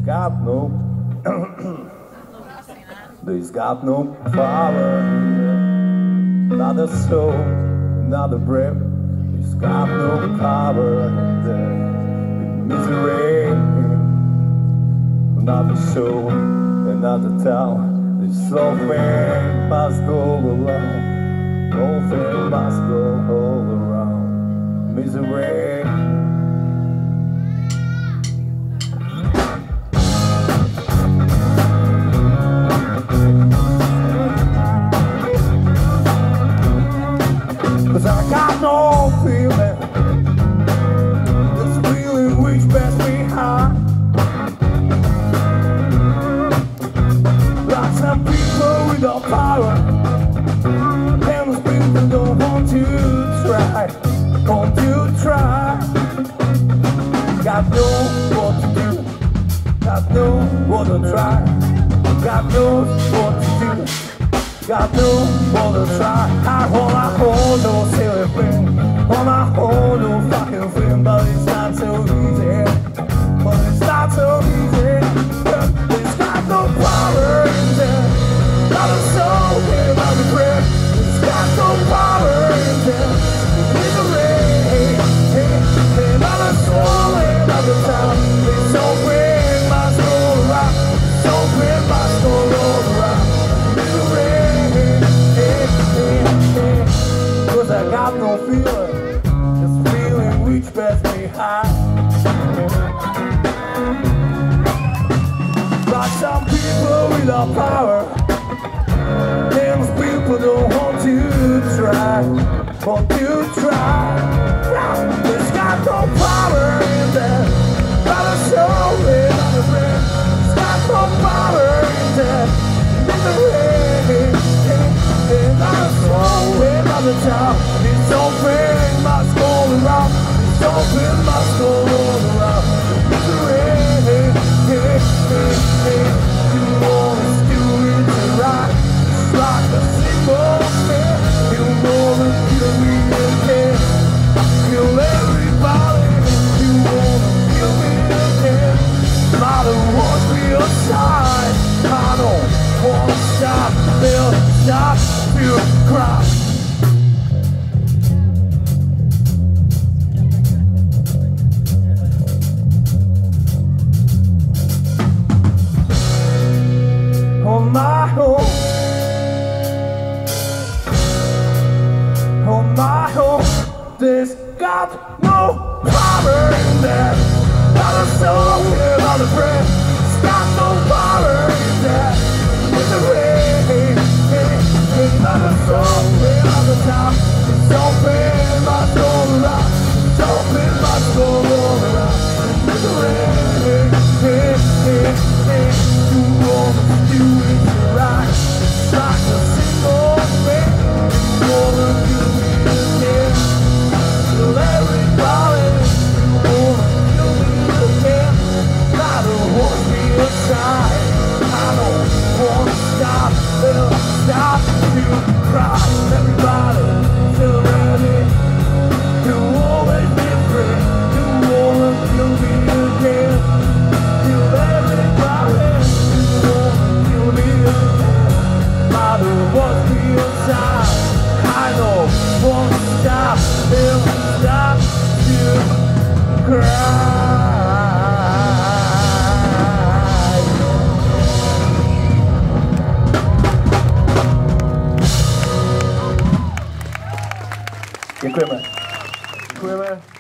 got no There's got no power in there. Not a soul, not a breath. There's got no power in there. Misery, not a soul, and not a town. This something must go around. Something must go all around. Misery. Cause I got no feeling, this feeling which best me high. Like some people without power, and those people don't want to try, want to try. God knows what to do, God knows what to try, God knows what to do. God knows what to try. I wanna hold no silly thing, wanna hold no fucking thing, but it's not so easy. But it's not so easy. It's got no power in there. Not a soul without a breath. It's got no power in there. Misery. Not a soul without a town. It's so great, must go around. So great, must go all around. Misery. Cause I got no feeling, this feeling which best me high. Like some people without power, and those people don't want to try, want to try. There's got no power in there, not a soul without a breath. There's got no power in there, misery. Not a soul without a town. This open must go around. This open must go all around. Misery. You always do it right. It's like a single man. You wanna kill me again. Kill everybody. You wanna kill me again. Matter what we aside. I don't wanna stop. They'll stop. You cry. On my own, on my own, there's got no power in there. Not a soul without a breath. It's got no power in there. It's a rain. Not a soul without a town. It's open, must go around. It's open, must go all around. It's a rain. You wanna do it right. It's like a single man. You wanna do it again. Kill everybody. You wanna kill me again. I don't want to be aside. I don't wanna stop. They'll stop. You cry, everybody, feel ready. You always be free. You wanna kill me again. Kill everybody. You wanna kill me again. Matter what we inside, I don't wanna stop. They'll stop you cry. Děkujeme. Děkujeme.